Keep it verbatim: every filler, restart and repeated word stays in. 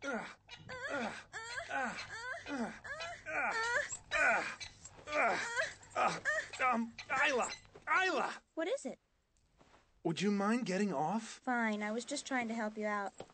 Um, Aila! Aila! What is it? Would you mind getting off? Fine, I was just trying to help you out.